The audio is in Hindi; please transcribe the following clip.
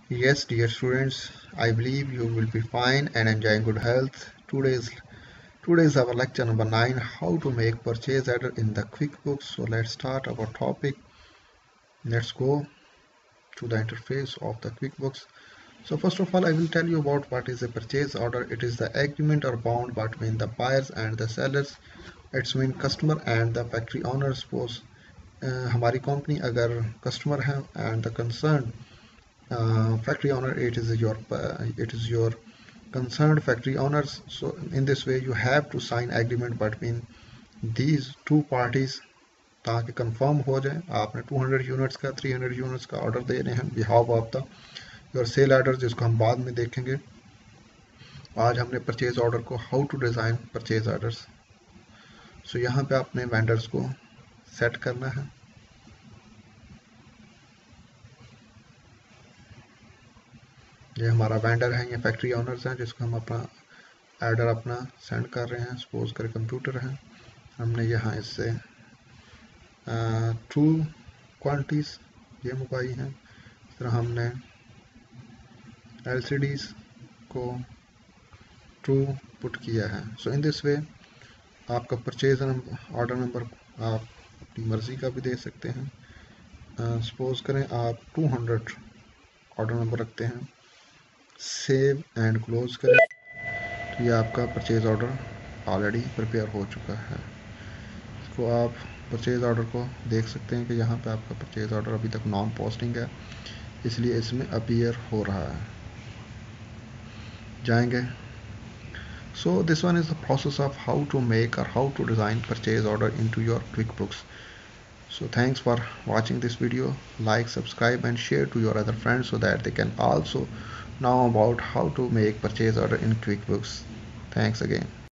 Yes, dear students, I believe you will be fine and enjoying good health. Today's our lecture number 9, how to make purchase order in the QuickBooks. So let's start our topic. Let's go to the interface of the QuickBooks. So first of all, I will tell you about what is a purchase order. It is the agreement or bond between the buyers and the sellers. It's mean customer and the factory owner. Suppose हमारी कंपनी अगर कस्टमर है and the concerned factory owner, it is your concerned factory owners. So in this way you have to sign agreement between these two parties ताकि कंफर्म हो जाए आपने 200 यूनिट्स का 300 यूनिट्स का ऑर्डर दे रहे हैं behalf of the your sale order, जिसको हम बाद में देखेंगे. आज हमने परचेज ऑर्डर को how to design purchase orders. So यहाँ पे आपने वेंडर्स को सेट करना है. ये हमारा वेंडर है, ये फैक्ट्री ओनर्स हैं जिसको हम अपना ऑर्डर अपना सेंड कर रहे हैं. सपोज कर कंप्यूटर है, हमने यहाँ इससे टू क्वांटिटीज ये मंगवाई हैं. इस तरह हमने LCDs को ट्रू पुट किया है. सो इन दिस वे आपका परचेज ऑर्डर नंबर आप अपनी मर्ज़ी का भी दे सकते हैं. सपोज करें आप 200 ऑर्डर नंबर रखते हैं, सेव एंड क्लोज करें तो ये आपका परचेज ऑर्डर ऑलरेडी प्रिपेयर हो चुका है. इसको आप परचेज ऑर्डर को देख सकते हैं कि यहाँ पे आपका परचेज ऑर्डर अभी तक नॉन पोस्टिंग है, इसलिए इसमें अपीयर हो रहा है. जाएंगे. So this one is the process of how to make or how to design purchase order into your QuickBooks. So thanks for watching this video. Like, subscribe and share to your other friends so that they can also know about how to make purchase order in QuickBooks. Thanks again.